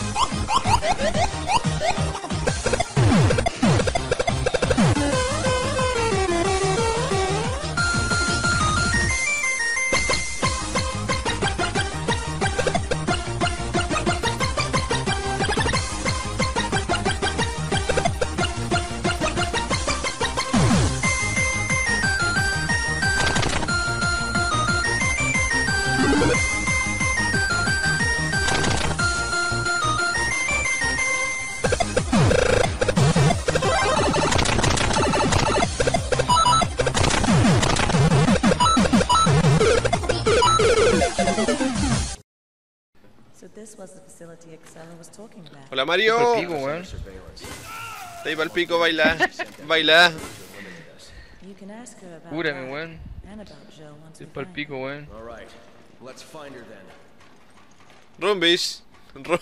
Hola Mario. Pico, weón. Está ahí para el pico, baila. Baila. Cúrame, weón. Estoy pa'l pico, weón. Ron, bish. Ron.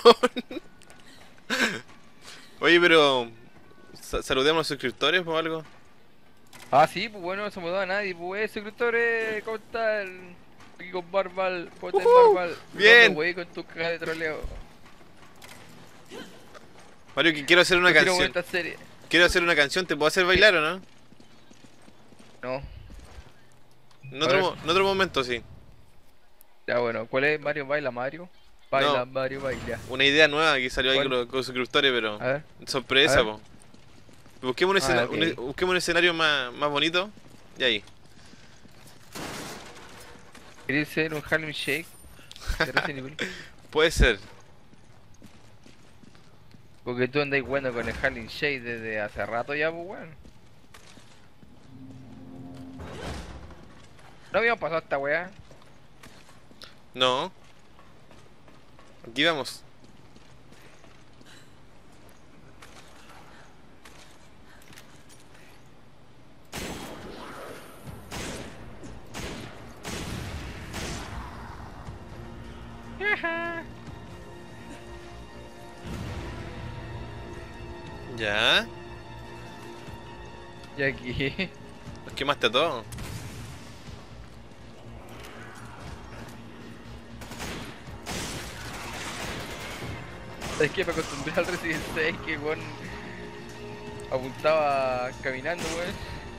Oye, pero saludemos a los suscriptores o algo. Ah, sí, pues bueno, no se me da a nadie. Pues, suscriptores, ¿cómo está el Pico Barbal? ¿Cómo está el Barbal? Bien. No, wey, con tu caja de troleo. Mario, que quiero hacer una canción. Esta serie. Quiero hacer una canción, ¿te puedo hacer bailar o no? No. En otro momento, sí. Ya, bueno, ¿cuál es? Mario baila, Mario. Baila, No. Mario baila. Una idea nueva que salió ahí ¿Cuál? con los suscriptores, pero A ver. sorpresa, A ver. po. Busquemos un, Ok. busquemos un escenario más bonito. Y ahí. ¿Querés ser un Harlem Shake? De Resident Evil. Puede ser. Porque tú andáis bueno con el Harlem Shake desde hace rato ya, pues weón. ¿No habíamos pasado esta weá? No. Aquí vamos. Ya. Y aquí. Los quemaste a todos. Es que me acostumbré al Resident 6 que weón apuntaba caminando, weón.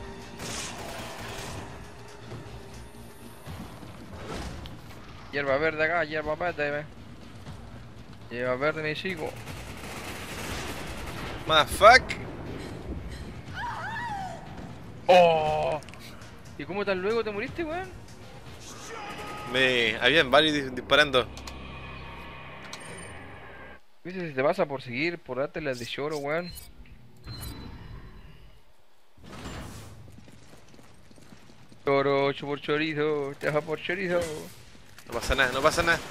Hierba verde acá, hierba verde, weón. Hierba verde, me chico. Motherfuck. ¡Oh! ¿Y cómo tan luego te moriste, weón? Habían varios disparando. ¿Viste si te pasa por seguir, por darte las de lloro, weón? Choro, por chorizo, te vas por chorizo. No pasa nada, no pasa nada.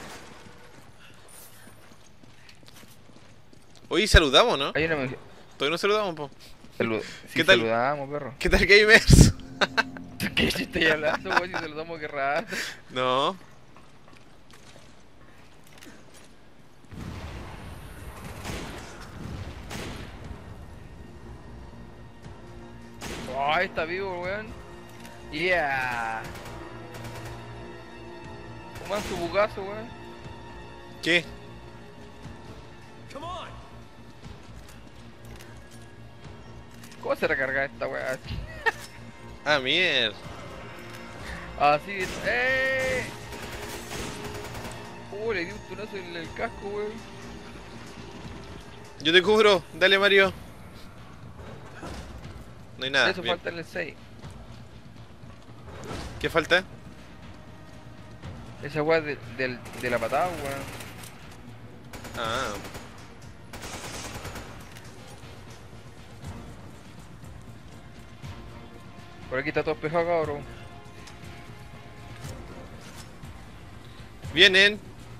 Hoy saludamos, ¿no? Hay una mención. Todavía no saludamos, po. Sí, ¿Qué tal? saludamos, perro. ¿Qué tal, gamers? ¿Qué estoy hablando, weón? Si saludamos, qué raro. No. Oh, está vivo, weón. Yeah. Coman su bugazo, weón. ¿Qué? ¿Cómo se recarga esta weá? Ah, mierda. Así es. ¡Eh! Le di un tunazo en el casco, weón. Yo te cubro, dale Mario. No hay nada. Eso Bien. falta en el 6. ¿Qué falta? Esa weá de la patada, weón. Ah. Por aquí está todo espejado, cabrón. Vienen.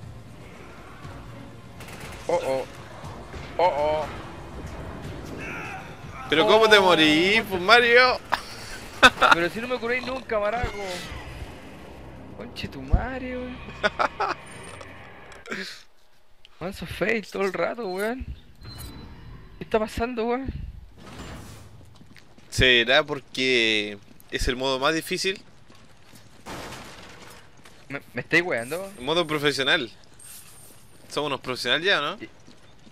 Oh, oh. Oh, oh. Pero ¿cómo te Oh. morí, pues Mario? Pero si no me curéis nunca, maraco. Conche tu madre, weón. Manso fail todo el rato, weón. ¿Qué está pasando, weón? ¿Será porque es el modo más difícil? ¿Me estáis weando? El modo profesional. Somos unos profesionales ya, ¿no?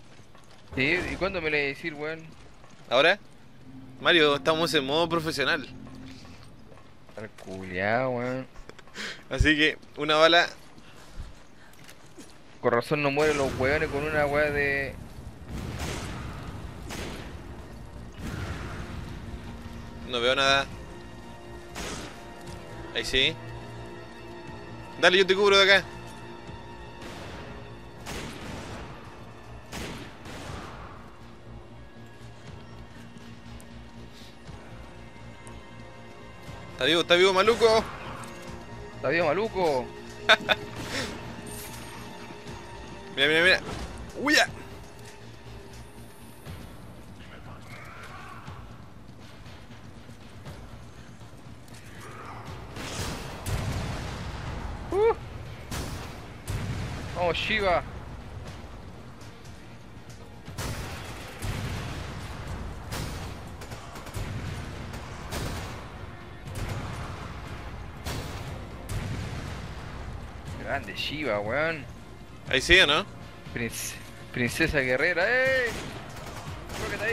Sí, ¿y cuándo me le voy a decir, weón? ¿Ahora? Mario, estamos en modo profesional. Al culiao, weón. Así que, una bala. Con razón no mueren los weones con una weá de... No veo nada. Ahí sí. Dale, yo te cubro de acá. Está vivo, maluco. ¿Está bien, maluco? Mira, mira, mira. ¡Uya! Uh, Vamos, Shiva. Grande Shiva, weón. Ahí sí, ¿o no? Princ- Princesa guerrera, ¡eh! Creo que está ahí.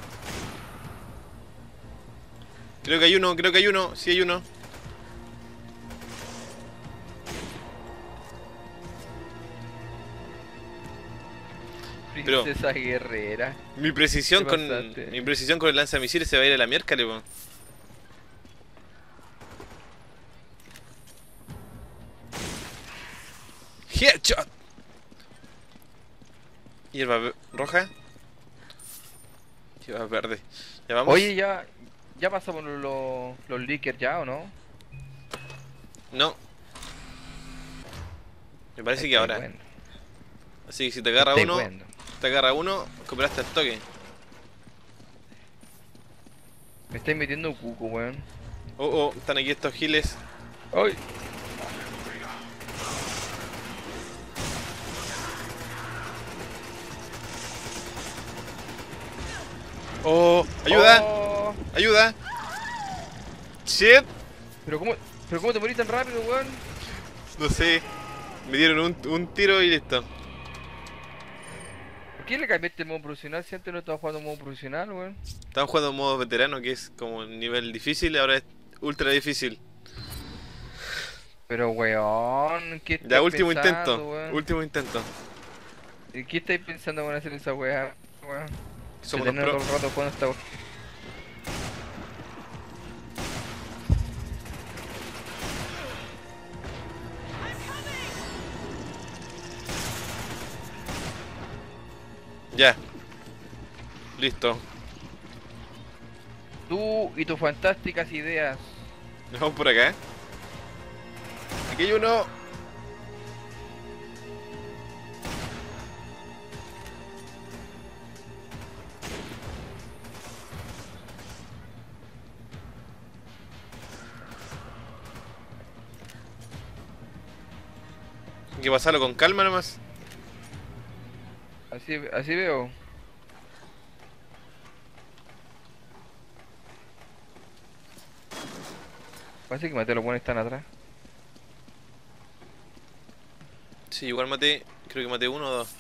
Creo que hay uno, creo que hay uno. Sí hay uno. Pero Princesa guerrera. mi precisión ¿Qué con. pasaste? Mi precisión con el lanzamisiles se va a ir a la miércoles, po. Headshot. Hierba roja. Hierba verde. Ya vamos. Oye, ya pasamos los leakers ya, ¿o no? No. Me parece que Estáis ahora. bueno. Así que si te agarra Estáis uno, bueno. cooperaste al toque. Me estáis metiendo un cuco, weón. Oh, oh, están aquí estos giles. ¡Ay! Oh, ayuda, Oh, ayuda. Shit. ¿Pero cómo, pero cómo te morís tan rápido, weón? No sé. Me dieron un tiro y listo. ¿Por qué le cambiaste el modo profesional si antes no estaba jugando en modo profesional, weón? Estamos jugando en modo veterano, que es como un nivel difícil, ahora es ultra difícil. Pero, weón, ¿qué Ya, estás último pensando, intento. weón? Último intento. ¿Y qué estáis pensando en hacer esa weá, weón? Somos De unos tener pro. todo el rato jugando esta weá. Ya. Listo. Tú y tus fantásticas ideas. Nos vamos por acá. Aquí hay uno. Hay que pasarlo con calma nomás. Así veo. Parece que maté a los buenos que están atrás. Sí, igual maté. Creo que maté uno o dos.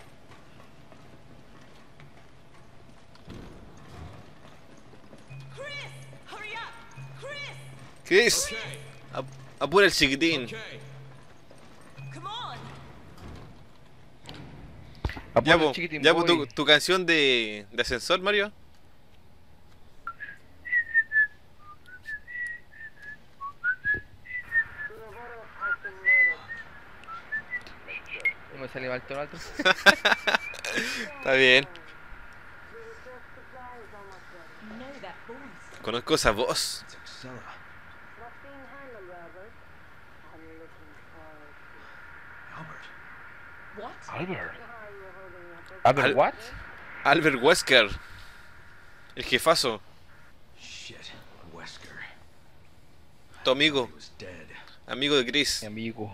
Chris, hurry up! Chris, Chris, Okay, apura el chiquitín. okay. come on! Ya, Apoyo po, chiquitín ya, po, boy. tu canción de ascensor, Mario. No me sale mal todo alto. Está bien. You know that voice. Conozco esa voz. It's Excella. Not being handled, Robert. I'm looking forward Albert. to What? Albert. how you're holding up. Albert, Al- what? Albert Wesker. El jefazo. Shit, Wesker. Tu amigo. He was dead. Amigo de Chris. Mi amigo.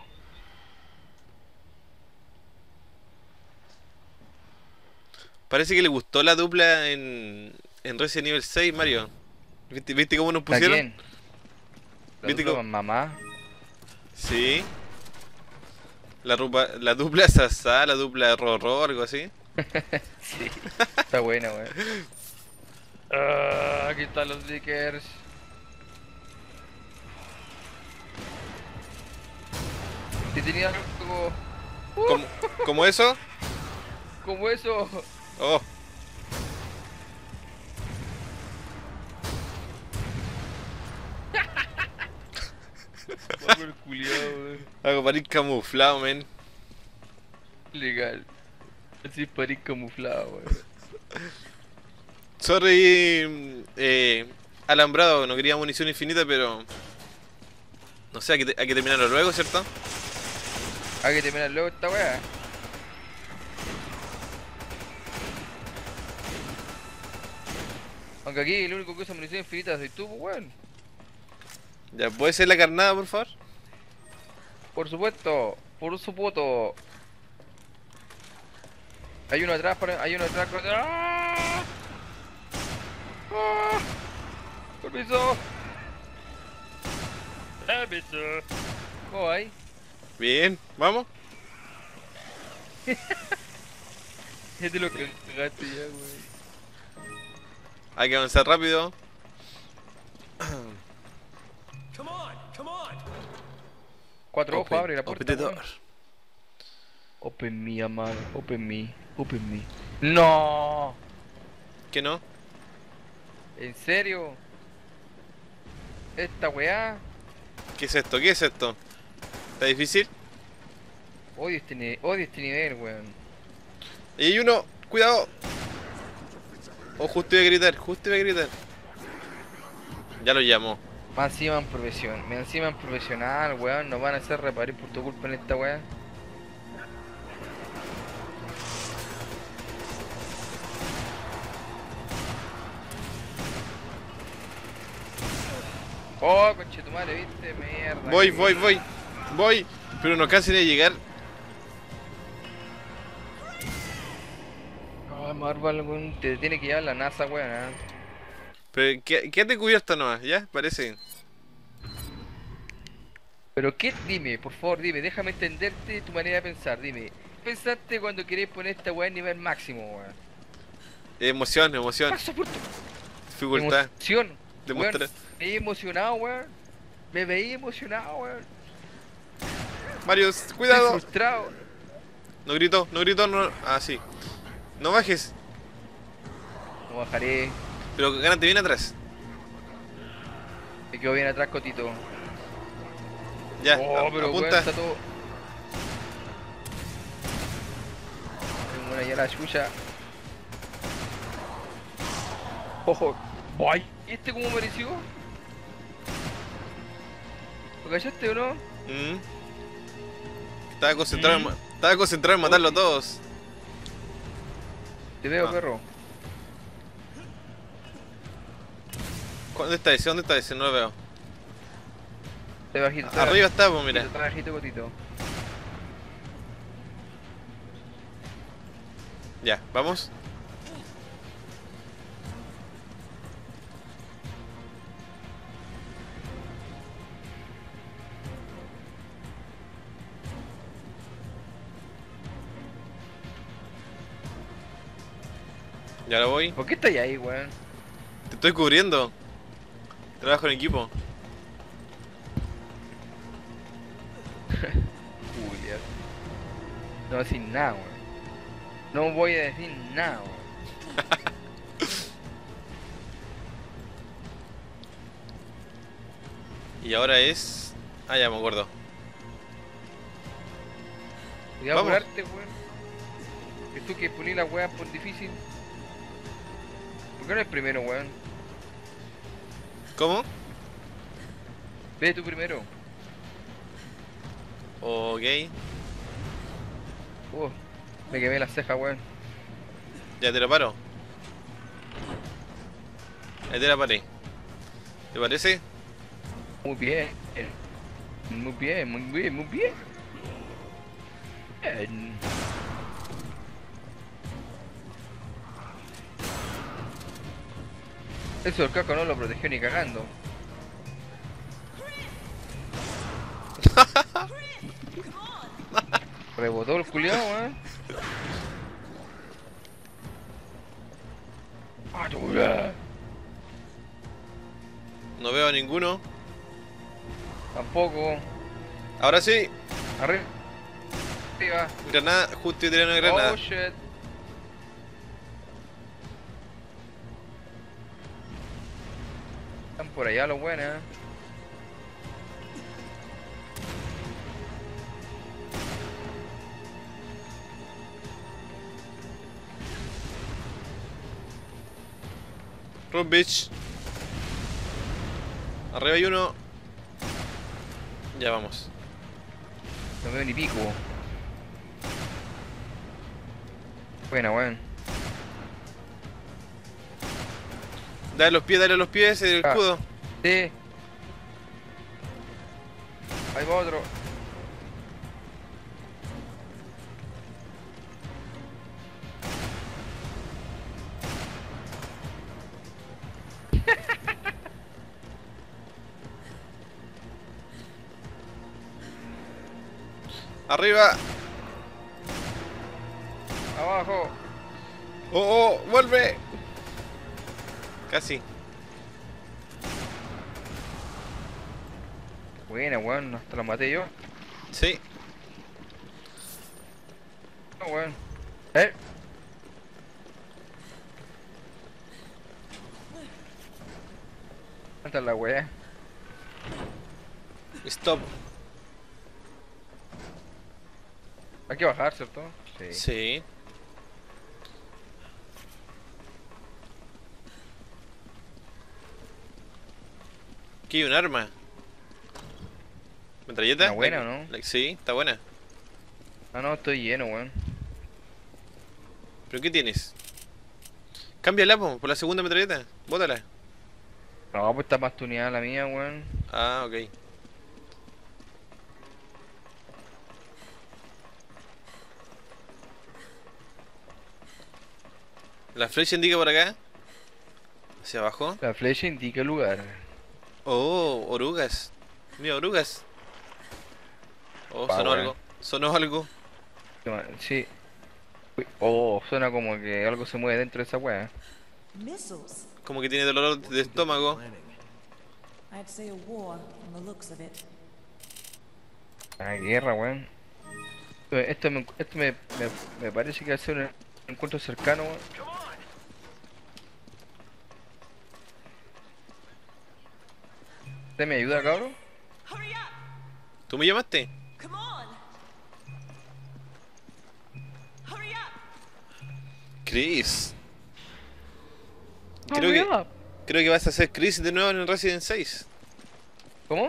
Parece que le gustó la dupla en Resident Evil 6, Mario. ¿Viste cómo nos ¿Está pusieron? quién? La ¿Viste dupla cómo? mamá. Sí. La dupla Sasa, la dupla Rorro, algo así. Sí, está buena, weón. Ah, aquí están los Lickers. Si tenía algo ¿Cómo eso? como eso. Oh, Paco el culiao, weón. algo para ir camuflado, men. Legal. Así para ir camuflado, weón. Sorry, alambrado, no quería munición infinita, pero... No sé, hay que terminarlo luego, ¿cierto? Hay que terminar luego esta weá. Aunque aquí el único que usa munición infinita soy tú, pues, weón. Ya, ¿puede ser la carnada, por favor? Por supuesto, por supuesto. Hay uno atrás, hay uno atrás. ¡Ah! ¡Ah! Permiso. Permiso. ¿Cómo hay? Bien, ¿vamos? Ya te lo cagaste ya, weón. Hay que avanzar rápido. Come on, come on. Cuatro ojos, abre la puerta. Open the weón. door. Open me, amado. Open me. Open me. ¡No! ¿Qué no? ¿En serio? ¿Esta weá? ¿Qué es esto? ¿Qué es esto? ¿Está difícil? Odio este nivel, weón. Y hay uno, cuidado. Oh, justo iba a gritar, justo iba a gritar. Ya lo llamó. Más encima en profesional, weón. Nos van a hacer reparar por tu culpa en esta weá. Oh, conchetumare, viste, mierda. Voy. Pero no casi de llegar. Oh, Marvel, weón, te tiene que llevar la NASA, weón. Pero quédate cubierto nomás, ¿ya? Parece. Pero qué, dime, por favor, dime, déjame entenderte tu manera de pensar, dime. ¿Qué pensaste cuando querés poner esta weá en nivel máximo, weón? Emoción. Paso por tu Dificultad. emoción. Demostrar. Weón, me veí emocionado, weón. Me veí emocionado, weón. Mario, Estoy cuidado. frustrado. No gritó, no. Ah, sí. No bajes. No bajaré. Pero gánate bien atrás. Me quedo bien atrás, Cotito. Ya, Oh, pero weón, apunta. está todo. Tengo una ya la chucha. Ojo. ¡Ay! ¿Este cómo mereció? ¿Lo callaste o no? Mm. Estaba concentrado en matarlo a todos. Te veo, Ah. perro. ¿Dónde está ese? No lo veo. Te bajito. Arriba está, pues mira. Está bajito, Cotito. Ya, vamos. Ya lo voy. ¿Por qué estáis ahí, weón? Te estoy cubriendo. Trabajo en equipo. Julia. No voy a decir nada, weón. No voy a decir nada, weón. Y ahora es... Ah, ya me acuerdo. Cuidado Vamos. por arte, weón. Que tú que poní la weá por difícil. ¿Por qué no es primero, weón? ¿Cómo? Ve tú primero. Ok. Me quemé la ceja, weón. Ya te lo paro. Ahí te la paré. ¿Te parece? Muy bien. Muy bien, muy bien, muy bien. Bien. Eso el caco no lo protegió ni cagando. Rebotó el culiao, weón. ¡Ah, dura! No veo a ninguno. Tampoco. Ahora sí. Arriba. Arriba. Granada, justo y tiré una granada. Oh shit. Están por allá los buenos. Run, bitch. Arriba hay uno. Ya vamos. No veo ni pico. Buena, weón. Dale a los pies, el Ah. escudo. Sí. Ahí va otro. Arriba. Abajo. Oh, vuelve. Casi. Buena, weón. Hasta la maté yo. Sí. No, weón. ¿Dónde está la weá? Stop. Hay que bajar, ¿cierto? Sí. Sí. Aquí hay un arma. ¿Metralleta? ¿Está buena o no? Sí, está buena. Ah, no, estoy lleno, weón. ¿Pero qué tienes? Cámbiala po, por la segunda metralleta. Bótala. No, pues está más tuneada la mía, weón. Ah, ok. La flecha indica por acá. Hacia abajo. La flecha indica el lugar. Oh, orugas. Mira, orugas. Oh, Ah, sonó bueno. algo. Sonó algo. Sí. Uy, oh, suena como que algo se mueve dentro de esa weá. Missiles. Como que tiene dolor de estómago. I'd say a war from the looks of it. Ah, guerra, weón. Me parece que va a ser un encuentro cercano, weón. ¿Usted me ayuda, cabrón? Hurry up! ¿Tú me llamaste? Come on! Hurry up! Chris. Hurry up. Creo que vas a hacer Chris de nuevo en el Resident 6. ¿Cómo?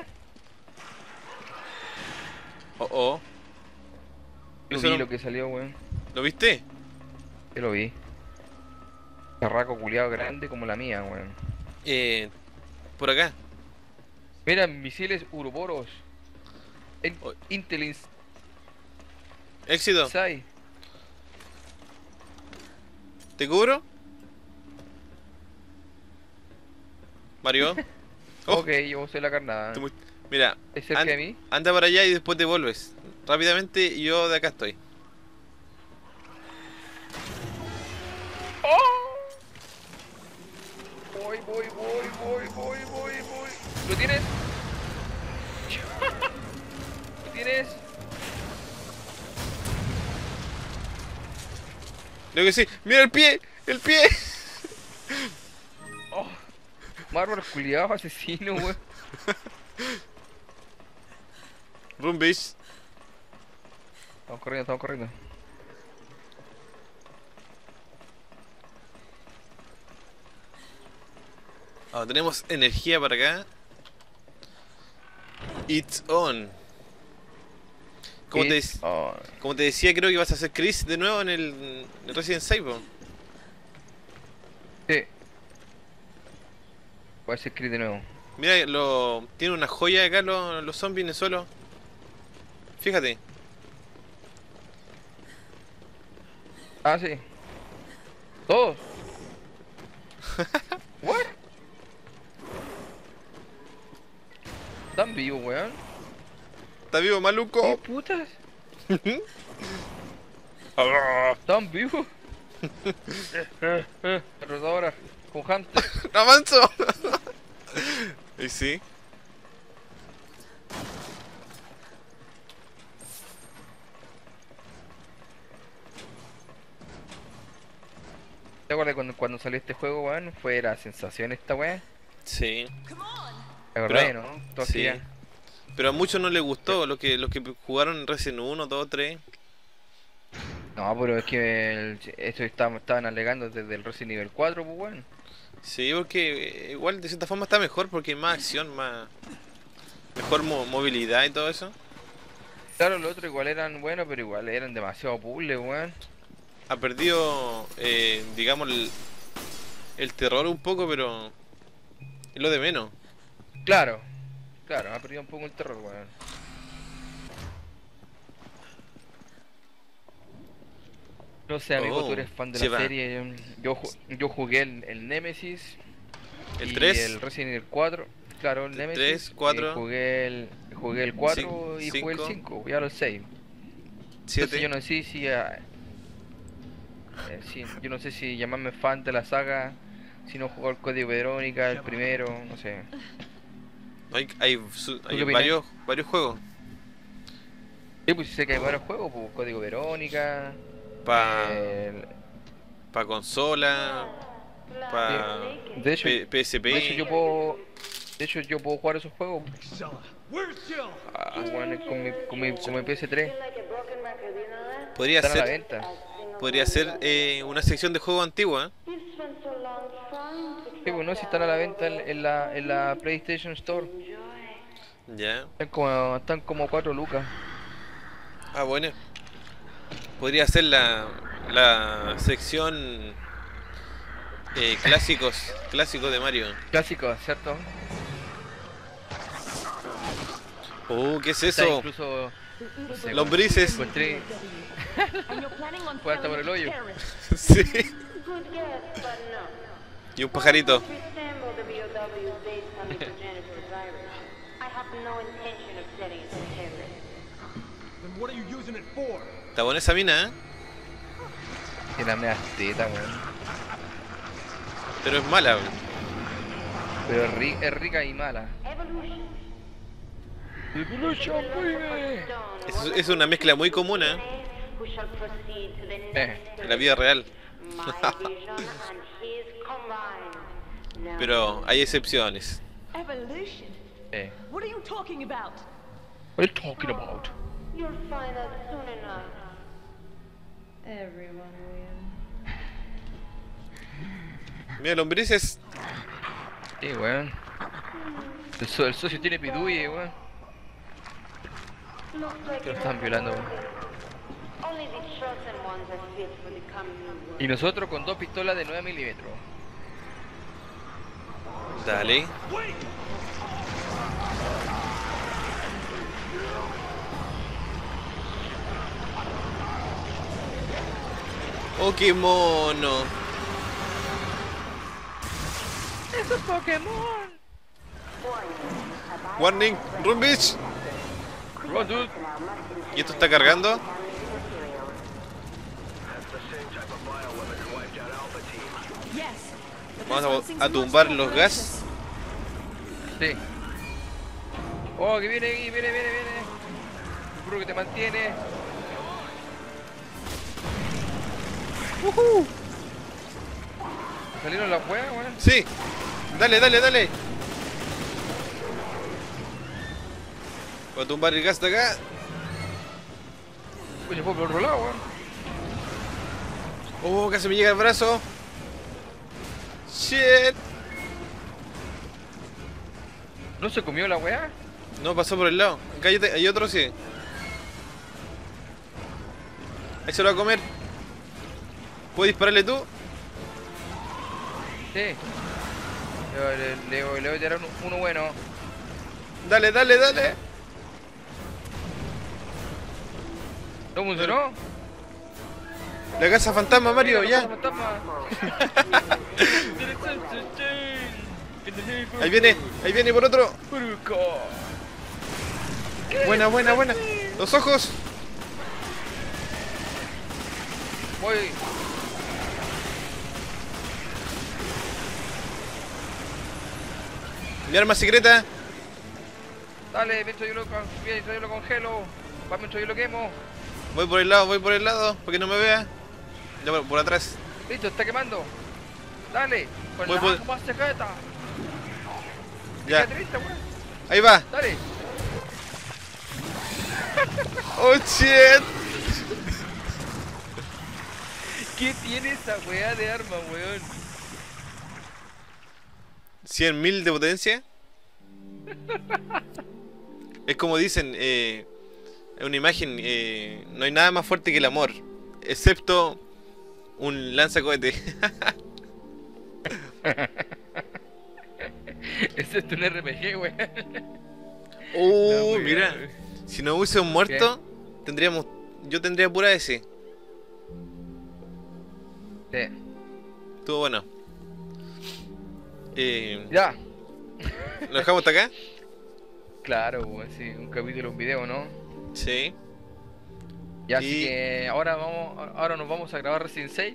Oh. Yo Eso vi no- lo que salió, weón. ¿Lo viste? Yo lo vi. Carraco culiado grande como la mía, weón. Por acá. Mira, misiles Uroboros. Oh. Intel Éxito. Inside. ¿Te cubro? Mario. Oh, Ok, yo soy la carnada. tú muy- Mira, ¿Es cerca de mí? anda para allá y después te vuelves. Rápidamente y yo de acá estoy. Voy. ¿Lo tienes? ¿Lo tienes? Creo que sí. ¡Mira el pie! ¡El pie! Oh, bárbaro culiado, asesino, weón. Run, bitch. Estamos corriendo. Ahora tenemos energía para acá. It's on. Oh, Como te decía, creo que vas a hacer Chris de nuevo en el Resident 6, po. sí. Voy a hacer clic de nuevo. Mira, tiene una joya acá los zombies en el suelo. Fíjate. Ah, sí. Todos. What? ¿Están vivos, weón? ¿Está vivo, ¿Qué maluco? putas? Ah, ¿Están vivos? Rotadora, con Hunter. ¡No avanzo! Y sí. ¿Te acuerdas cuando salió este juego, weón? Fue la sensación esta weá. Sí. ¿Te acordás, Pero- no? Todos sí. querían. Pero a muchos no les gustó, los que jugaron Resident 1, 2, 3. No, pero es que esto estaban alegando desde el Resident Evil 4, pues weón. Sí, porque igual de cierta forma está mejor porque hay más acción, mejor movilidad y todo eso. Claro, los otros igual eran buenos, pero igual eran demasiado puzzles, weón. Ha perdido, digamos, el terror un poco, pero es lo de menos. Claro, claro, ha perdido un poco el terror, weón. No sé, amigo, tú eres fan de sí la va. serie. Yo jugué el Nemesis. El y 3, el Resident Evil 4. Claro, el Nemesis. 3, 4, jugué el 4 y jugué el 5, 5, ya los 6. 7. Yo no sé si, yo no sé si llamarme fan de la saga, si no jugó el Código Verónica, el primero, no sé. Hay qué opinas? varios juegos. Sí, pues sé que hay varios juegos, pues Código Verónica, Para el- consola, para de hecho, PSP. de hecho yo puedo jugar esos juegos, Excella, where's Jill? bueno, con mi PS3, Feel like a broken record, you know that? Podría están a la ser, venta. podría ser una sección de juegos antiguos, ¿eh? You've spent so long trying to Sí, pues no, si están a la venta en la PlayStation Store, enjoy. Ya. están como 4 lucas. Ah, bueno. Podría ser la sección clásicos de Mario. Clásicos, ¿cierto? ¿Qué es Está eso? incluso, no sé, Lombrices. encontré puerta por el hoyo. Sí. Good guess, but no. Y un pajarito. Resemble the BOWs based on the progenitor's virus. I have no intention of setting it to terrorists. Then what are you using it for? Está buena esa mina, ¿eh? Tiene la media teta, weón. Pero es mala, weón. Pero es rica y mala. Evolution. Evolution, baby. Es una mezcla muy común, ¿eh? Who shall proceed to the next En la vida real. my vision and his combined. Now, Pero hay excepciones. Evolution? Eh. What are you talking about? What are you talking about? you'll find out soon enough. Everyone will. Mira, lombrices. Sí, weón. El socio tiene piduye, weón. Looks like Que lo you're están violando, weón. only the chosen ones are fit for the coming new world. Y nosotros con 2 pistolas de 9 milímetros. Dale. Oh, qué mono. ¡Eso es Pokémon! Warning, run bitch. Run, dude. ¿Y esto está cargando? Yes. but this Vamos one seems a much tumbar more los gas. Sí. Oh, que viene aquí, viene. Un puro que te mantiene. ¿Salieron las weas, weón? Sí. Dale. Voy a tumbar el gas de acá. Oye, fue por otro lado, weón. Oh, casi me llega el brazo. Shit. ¿No se comió la wea? No, pasó por el lado. Acá hay otro, sí. Ahí se lo va a comer. ¿Puedes dispararle tú? Sí. Le voy a tirar uno bueno. Dale. ¿No funcionó? La casa fantasma, Mario, Mira, ya. fantasma. Ahí viene por otro. Buena. Los ojos. Voy. Mi arma secreta. Dale, mientras yo lo congelo. Va mientras yo lo quemo. Voy por el lado, para que no me vea. Ya por atrás. Listo, está quemando. Dale, con Voy la por- arma secreta. Ya. Quédate lista, weón. Ahí va. Dale. Oh shit. ¿Qué tiene esa weá de arma, weón? 100.000 de potencia. Es como dicen, es una imagen, no hay nada más fuerte que el amor, excepto un lanzacohete. Ese es un RPG, weón. Oh, No, mira, weón. si no hubiese un muerto, yo tendría pura S. Sí. Estuvo bueno. Ya. ¿Lo dejamos hasta acá? Claro, weón, sí, un capítulo, un video, ¿no? Sí. Ya, así Y- que ahora nos vamos a grabar Resident 6.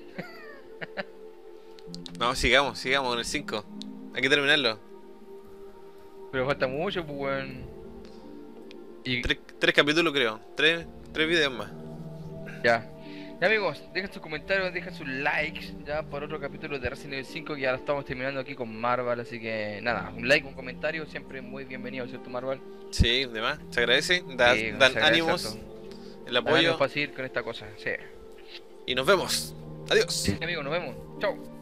No, sigamos con el 5. Hay que terminarlo. Pero falta mucho, pues, weón. Y Tres capítulos creo. Tres videos más. ya. Ya, amigos, dejen sus comentarios, dejen sus likes ya por otro capítulo de Resident Evil 5 que ya lo estamos terminando aquí con Marvel, así que nada, un like, un comentario, siempre muy bienvenido, ¿cierto, Marvel? Sí, demás. Se agradece. Sí, Dan se agradece ánimos, harto. el apoyo. Para seguir con esta cosa, sí. Y nos vemos. Adiós. Sí, amigos, nos vemos. Chao.